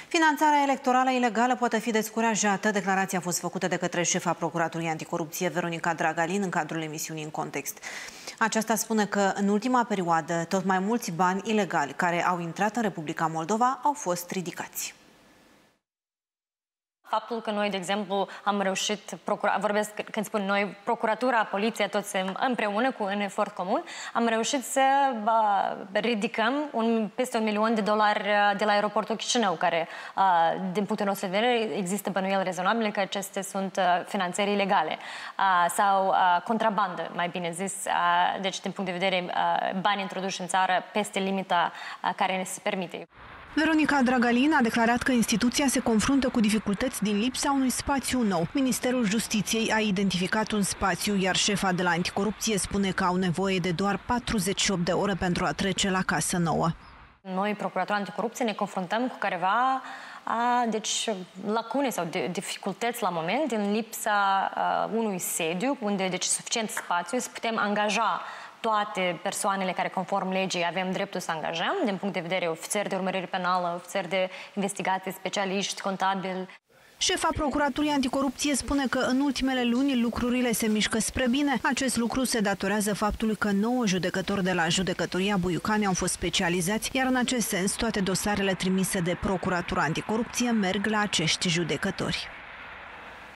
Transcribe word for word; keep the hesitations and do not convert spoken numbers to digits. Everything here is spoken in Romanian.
Finanțarea electorală ilegală poate fi descurajată. Declarația a fost făcută de către șefa Procuraturii Anticorupție, Veronica Dragalin, în cadrul emisiunii În Context. Aceasta spune că în ultima perioadă tot mai mulți bani ilegali care au intrat în Republica Moldova au fost ridicați. Faptul că noi, de exemplu, am reușit, vorbesc când spun noi, procuratura, poliția, toți împreună cu un efort comun, am reușit să ridicăm un, peste un milion de dolari de la aeroportul Chișinău, care, din punctul nostru de vedere, există bănuieli rezonabile că acestea sunt finanțări ilegale sau contrabandă, mai bine zis. Deci, din punct de vedere, bani introduși în țară peste limita care ne se permite. Veronica Dragalin a declarat că instituția se confruntă cu dificultăți din lipsa unui spațiu nou. Ministerul Justiției a identificat un spațiu, iar șefa de la Anticorupție spune că au nevoie de doar patruzeci și opt de ore pentru a trece la casă nouă. Noi, Procuratura Anticorupție, ne confruntăm cu careva a, deci, lacune sau de, dificultăți la moment din lipsa a, unui sediu, unde deci suficient spațiu să putem angaja toate persoanele care, conform legii, avem dreptul să angajăm, din punct de vedere ofițeri de urmărire penală, ofițeri de investigații, specialiști, contabili. Șefa Procuraturii Anticorupție spune că în ultimele luni lucrurile se mișcă spre bine. Acest lucru se datorează faptului că nouă judecători de la Judecătoria Buiucani au fost specializați, iar în acest sens toate dosarele trimise de Procuratura Anticorupție merg la acești judecători.